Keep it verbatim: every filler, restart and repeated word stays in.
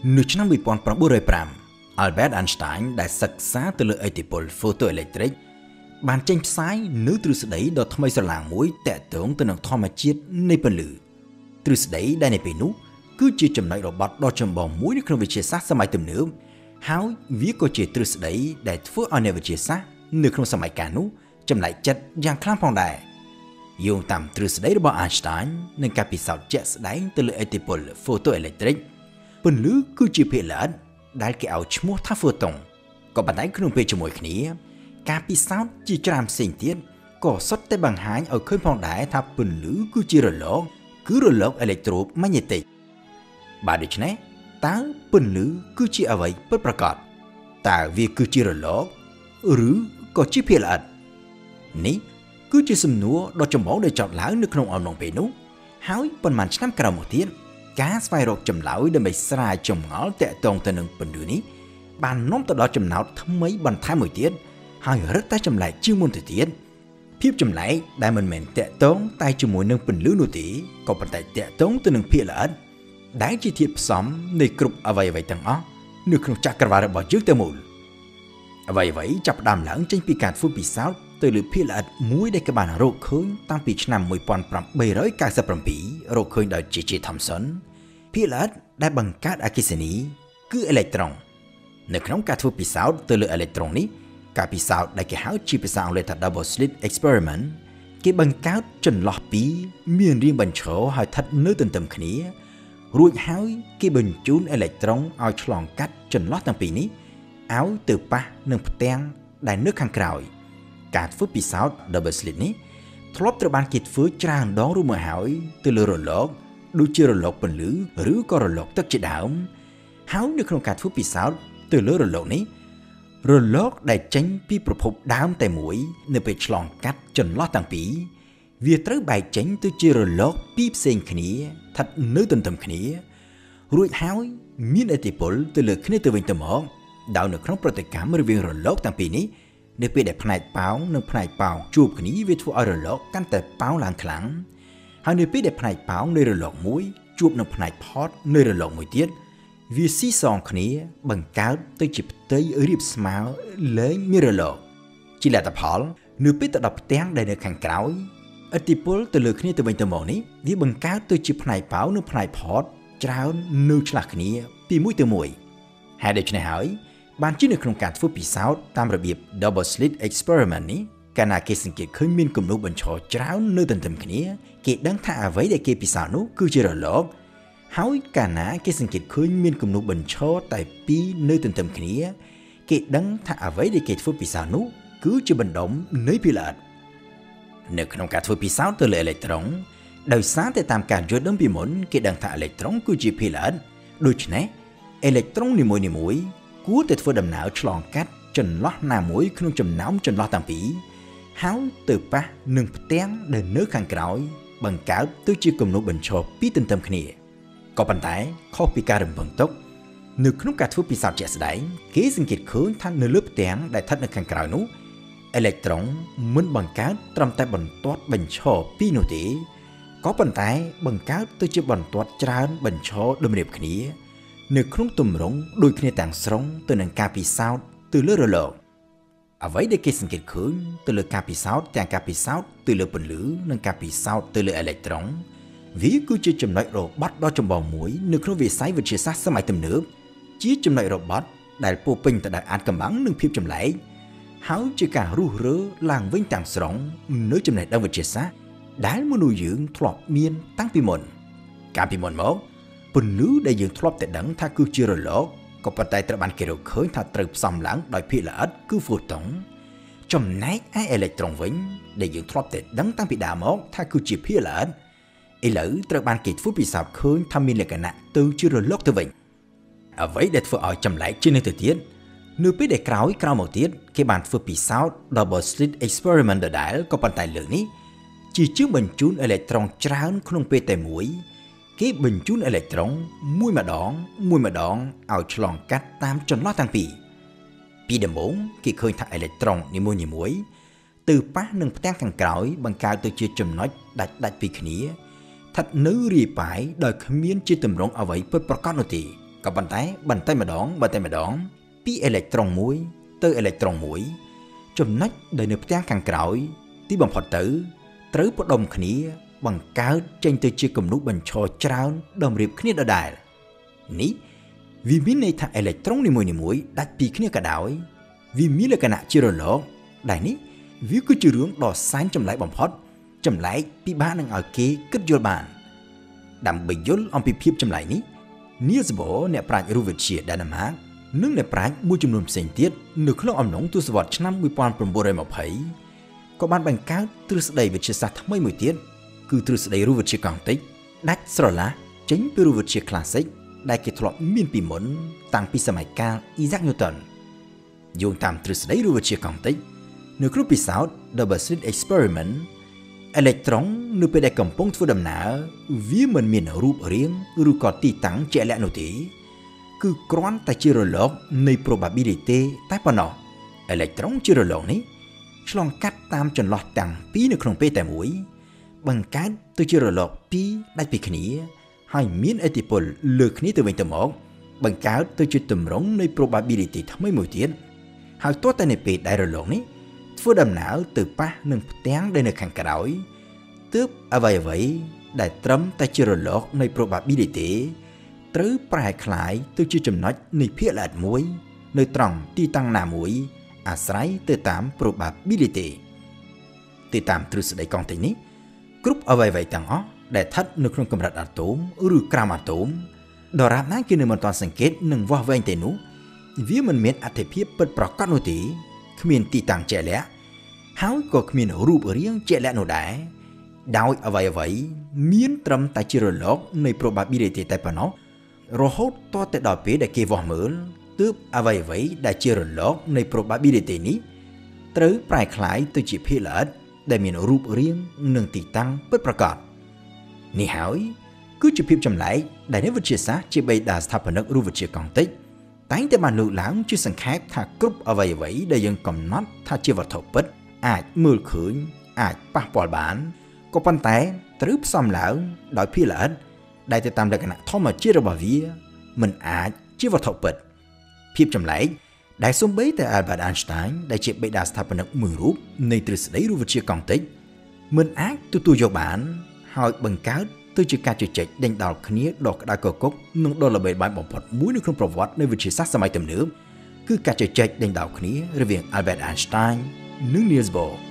Nửa năm bị bọn prabhu rơi pram, Albert Einstein đã sạc xá từ lời etipol photoelectric, bàn tranh sai nữ từ sự đấy đo thâm sơ làng mũi tệ tưởng từ nâng thọ mà chiết nơi phần lử. Từ sự đấy đã này bị nú, cứ chỉ chầm nói robot đo chầm bò mũi nước không bị chia sát sơ tùm nữa. Háo viết có chỉ từ sự đấy để phước ở nơi bị chia sát, nước không sơ mãi cả nú, chầm lại chất giang khám phong đài. Dùng tạm từ sự đấy robot Einstein nên cả bị sao chết sự đấy từ lời etipol photoelectric. Phần lử cứ chỉ bị lợn, đã cái áo chmua tháp phô tổng. Có bản đáy không bị cho mỗi khní. Cả bị sao chỉ cho làm sinh tiết, có xuất tới bằng hái ở khơi phong đáy tháp phần lử cứ chỉ rồi lỗ, cứ rồi lỗ electromagnetic. Bà được chứ ta phần lử cứ chỉ ở vậy bấtประกอบ ta vì cứ chỉ rồi lỗ, rứ có chỉ bị lợn. Ní, cứ chỉ xâm núa đó trong bóng để chọn lão nước không ổn nồng bể nú. Háo phần màn năm cả một tiết. Cá vai rột chầm lão để bị xa chồng ngõ tệ tông tên nâng bình đường ní. Bạn nóng tờ đó chầm lão thấm mấy bằng thái mùi tiết. Hai rất tay chầm lại chưa môn thời tiết. Phiếp chầm lại đã mình mệnh tệ tông tay chầm mùi nâng bình lưu nụ tí. Còn bằng tay tệ tông tên nâng phía lỡ. Đáy chi thiệp xóm nơi cụp ở vầy vầy tầng ó. Nước không chắc cả vào bỏ trước tờ mùi. Ở vầy vầy chọc đàm lãng trên bị cạt phút bị sáu. Từ lửa phía lỡ mũi đây các bạn rô khơi tăng bị năm mùi bọn bằng bầy rối các sập bằng bỉ rô khơi đời G G Thompson. Phía lỡ đã bằng cát akisini cứ electron. Nếu không cát phút bị sáu từ lửa electron ní, cả bị sáu đã cái háo chi bị sáu lên thật double slit experiment. Cái bằng cát chân lọt bí miền riêng bằng chỗ hỏi thật nơi tình tầm khní. Rồi háo cái bình chún electron ao chlong cát chân lọt tăng bí ní. Áo từ pa nâng tên đại nước khăn krauy. Cát phút bị sáu double slit ní. Thọp từ ban kịch phước tràn đó rồi mà hỏi từ lửa rồi lọt. Đôi chưa rồi lột bình lử, rứ có rồi lột tất trị đảo. Háo nước không cát phút bị sáu từ lửa rồi lột ní. Rồi lột đại tránh bíប្រភពដើមតែមួយនៅពេលឆ្លងកាត់ចន្លោះទាំងពីរវាត្រូវបែកចេញទៅជារលកពីរផ្សេងគ្នាស្ថិតនៅទន្ទឹមគ្នារួចហើយមានឥទ្ធិពលទៅលើគ្នាទៅវិញទៅមកដោយនៅក្នុងប្រតិកម្មរវាងរលកទាំងពីរនេះនៅពេលដែលផ្នែកប៉ោងនិងផ្នែកប៉ោងជួបគ្នាវាធ្វើឲ្យរលកកាន់តែប៉ោងឡើងខ្លាំងហើយនៅពេលដែលផ្នែកប៉ោងនៃរលកមួយជួបនឹងផ្នែកផតនៃរលកមួយទៀតវាស៊ីសងគ្នាបង្កើតទៅជាផ្ទៃរៀបស្មើលែងមានរលកជាលទ្ធផលនៅពេលទៅដល់ផ្ទាំងដែលនៅខាងក្រោយឥទ្ធិពលទៅលើគ្នាទៅវិញទៅមកនេះវាបង្កើតទៅជាផ្នែកប៉ោងនិងផ្នែកផតច្រើននៅឆ្លាស់គ្នាពីមួយទៅមួយហើយដូច្នេះហើយបានជានៅក្នុងការធ្វើពិសោធន៍តាមរបៀប double slit experiment នេះកាលណាគេសង្កេតឃើញមានគំនូសបញ្ឈរច្រើននៅទន្ទឹមគ្នាគេដឹងថាអ្វីដែលគេពិសោធន៍នោះគឺជារលកហើយកាលណាគេសង្កេតឃើញមានគំនូសបញ្ឈរតែពីរនៅទន្ទឹមគ្នាគេដឹងថាអ្វីដែលគេធ្វើពិសោធន៍នោះគឺជាបណ្ដុំនៃភាគល្អិតនៅក្នុងការធ្វើពិសោធន៍ទៅលើអេឡិចត្រូនដោយសារតែតាមការយល់ដឹងពីមុនគេដឹងថាអេឡិចត្រូនគឺជាភាគល្អិតដូច្នេះអេឡិចត្រូននីមួយៗគួរតែធ្វើដំណើរឆ្លងកាត់ចន្លោះណាមួយក្នុងចំណោមចន្លោះទាំងពីរហើយទៅប៉ះនឹងផ្ទាំងដែលនៅខាងក្រោយបង្កើតទៅជាគំនូសបញ្ឈរពីរទន្ទឹមគ្នាក៏ប៉ុន្តែខុសពីការរំពឹងទុកនៅក្នុងការធ្វើពិសោធន៍ជាក់ស្ដែងគេសង្កេតឃើញថានៅលើផ្ទាំងដែលស្ថិតនៅខាងក្រោយនោះអេឡិចត្រូនមិនបង្កើតត្រឹមតែបន្ទាត់បញ្ឈរពីរនោះទេក៏ប៉ុន្តែបង្កើតទៅជាបន្ទាត់ច្រើនបញ្ឈរតម្រៀបគ្នានៅក្នុងទម្រង់ដូចគ្នាទាំងស្រុងទៅនឹងការពិសោធន៍ទៅលើរលកអ្វីដែលគេសង្កេតឃើញទៅលើការពិសោធន៍ទាំងការពិសោធន៍ទៅលើពន្លឺនិងការពិសោធន៍ទៅលើអេឡិចត្រូនវាគឺជាចំណុចរបត់ដ៏ចម្បងមួយនៅក្នុងវិស័យវិទ្យាសាស្ត្រសម័យទំនើបជាចំណុចរបត់ដែលពោពេញទៅដោយអាថ៌កំបាំងនិងភាពចម្លែកហើយជាការរុះរើឡើងវិញទាំងស្រុងនៅចំណេះដឹងវិទ្យាសាស្ត្រដែលមនុស្សយើងធ្លាប់មានតាំងពីមុនកាលពីមុនមកពន្លឺដែលយើងធ្លាប់តែដឹងថាគឺជារលកក៏ប៉ុន្តែត្រូវបានគេរកឃើញថាត្រូវផ្សំឡើងដោយភាគល្អិតគឺហ្វូតុនចំណែកឯអេឡិចត្រូនវិញដែលយើងធ្លាប់តែដឹងតាំងពីដើមមកថាគឺជាភាគល្អិតឥឡូវត្រូវបានគេធ្វើពិសោធន៍ឃើញថាមានលក្ខណៈទៅជារលកទៅវិញអ្វីដែលធ្វើឲ្យចម្លែកជាងនេះទៅទៀតនៅពេលដែលក្រោយក្រោយមកទៀតគេបានធ្វើពិសោធន៍ double slit experiment ដដែលក៏ប៉ុន្តែលើកនេះជាជាងបញ្ជូនអេឡិចត្រូនច្រើនក្នុងពេលតែមួយគេបញ្ជូនអេឡិចត្រូនមួយម្ដងមួយម្ដងឲ្យឆ្លងកាត់តាមចន្លោះទាំងពីរពីដំបូងគេឃើញថាអេឡិចត្រូននីមួយៗទៅប៉ះនឹងផ្ទាំងខាងក្រោយបង្កើតទៅជាចំណុចដាច់ដាច់ពីគ្នាស្ថិតនៅរាយប៉ាយដោយគ្មានជាទម្រង់អ្វីពិតប្រាកដនោះទេ Có bàn tay, bàn tay mà đón, bàn tay mà đón, pi electron muối, tới electron muối, chùm nách đời nửa tiếng càng cõi, tí bằng phật tử, tới bất đồng khní bằng cáo trên từ chia cầm nút bằng cho trao đồng riệp khní đã đài. Ní, vì miếng này thằng electron này muối này muối đặt pi khní cả đảo, vì miếng là cái nạ chia rồi lỗ, đại ní, vì cứ chưa rướng đỏ sáng chùm lại bằng phật, chùm lại pi ba năng ở kế kết vô bàn, đầm bình dốt ông pi phiếp chùm lại ní. Niels Bohr អ្នកប្រាជ្ញរូបវិទ្យាដែលណាស់និងអ្នកប្រាជ្ញមួយចំនួនផ្សេងទៀតនៅក្នុងអំឡុងទសវត្សរ៍ឆ្នាំmột nghìn chín trăm hai mươiក៏បានបង្កើតទ្រឹស្ដីវិទ្យាសាស្ត្រថ្មីមួយទៀតគឺទ្រឹស្ដីរូបវិទ្យាកង់ទិចដាច់ស្រឡះចេញពីរូបវិទ្យា classic ដែលគេធ្លាប់មានពីមុនតាំងពីសម័យកាល Isaac Newton យោងតាមទ្រឹស្ដីរូបវិទ្យាកង់ទិចនៅក្នុងពិសោធន៍ Double Slit Experiment electron នៅពេលដែលកំពុងធ្វើដំណើរវាមិនមានរូបរាងឬក៏ទីតាំងជាក់លាក់នោះទេគឺគ្រាន់តែជារលកនៃ probability តែប៉ុណ្ណោះ electron ជារលកនេះឆ្លងកាត់តាមចន្លោះទាំងពីរនៅក្នុងពេលតែមួយបង្កើតទៅជារលកពីរដាច់ពីគ្នាហើយមានឥទ្ធិពលលើគ្នាទៅវិញទៅមកបង្កើតទៅជាទម្រង់នៃ probability ថ្មីមួយទៀតហើយទោះតែនៅពេលដែលរលកនេះធ្វើដំណើរទៅប៉ះនឹងផ្ទាំងដែលនៅខាងក្រោយទើបអ្វីអ្វីដែលត្រឹមតែជារលកនៃ probability ត្រូវប្រែคล้ายទៅជាចំណុចនៃភាគល្អិតមួយនៅត្រង់ទីតាំងណាមួយអាស្រ័យទៅតាម probability ទៅតាមទ្រឹស្ដីកង់ទិចនេះគ្រប់អ្វីអ្វីទាំងអស់ដែលស្ថិតនៅក្នុងកម្រិតអាតូមឬក្រោមអាតូមដរាបណាគេនៅមិនទាន់សង្កេតនឹងវាស់វែងទេនោះវាមិនមានអត្ថិភាពពិតប្រាកដនោះទេគ្មានទីតាំងជាក់លាក់ហើយក៏គ្មានរូបរាងជាក់លាក់នោះដែរដោយអ្វីអ្វីមានត្រឹមតែជារលកនៃ probability តែប៉ុណ្ណោះរហូតតទៅដល់ពេលដែលគេវាស់មើលទើបអ្វីអ្វីដែលជារលកនៃ probability នេះត្រូវប្រែក្លាយទៅជាភាគល្អិតដែលមានរូបរាងនិងទីតាំងពិតប្រាកដនេះហើយគឺជាភាពចម្លែកដែលអ្នកវិទ្យាសាស្ត្រជាបេតាស្ថាបនិករូបវិទ្យាកង់ទិចតែងតែបានលើកឡើងជាសង្ខេបថាគ្រប់អ្វីអ្វីដែលយើងកំណត់ថាជាវត្ថុពិតអាចមើលឃើញអាចប៉ះពាល់បានក៏ប៉ុន្តែត្រូវផ្សំឡើងដោយភាគល្អិតដែលទៅតាមលក្ខណៈធម្មជាតិរបស់វាមិនអាចជាវត្ថុពិតភាពចម្លែកដែលសូម្បីតែ Albert Einstein ដែលជាបេតាស្ថាបនិកមួយរូបនៃទ្រឹស្ដីរូបវិទ្យាកង់ទិចមិនអាចទទួលយកបានហើយបង្កើតទៅជាការជជែកដេញដោលគ្នាដ៏ក្តៅគគុកនិងដ៏ល្បីល្បាញបំផុតមួយនៅក្នុងប្រវត្តិនៃវិទ្យាសាស្ត្រសម័យទំនើបគឺការជជែកដេញដោលគ្នារវាង Albert Einstein និង Niels Bohr